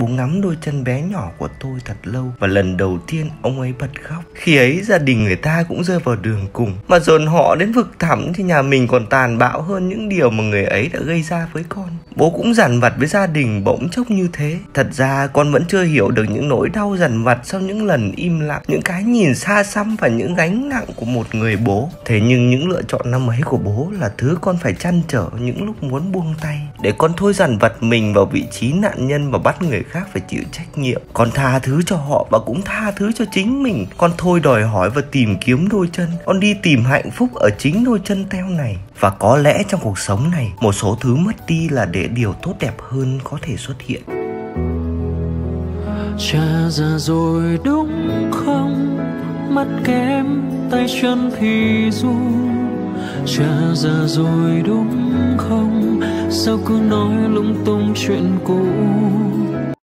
Bố ngắm đôi chân bé nhỏ của tôi thật lâu, và lần đầu tiên ông ấy bật khóc. Khi ấy gia đình người ta cũng rơi vào đường cùng, mà dồn họ đến vực thẳm thì nhà mình còn tàn bạo hơn những điều mà người ấy đã gây ra với con. Bố cũng dằn vặt với gia đình bỗng chốc như thế. Thật ra con vẫn chưa hiểu được những nỗi đau dằn vặt sau những lần im lặng, những cái nhìn xa xăm và những gánh nặng của một người bố. Thế nhưng những lựa chọn năm ấy của bố là thứ con phải trăn trở những lúc muốn buông tay, để con thôi dằn vặt mình vào vị trí nạn nhân và bắt người khác phải chịu trách nhiệm. Con tha thứ cho họ và cũng tha thứ cho chính mình. Con thôi đòi hỏi và tìm kiếm đôi chân. Con đi tìm hạnh phúc ở chính đôi chân teo này. Và có lẽ trong cuộc sống này, một số thứ mất đi là để điều tốt đẹp hơn có thể xuất hiện. Cha già rồi đúng không? Mắt kém, tay chân thì ru. Cha già rồi đúng không? Sao cứ nói lung tung chuyện cũ?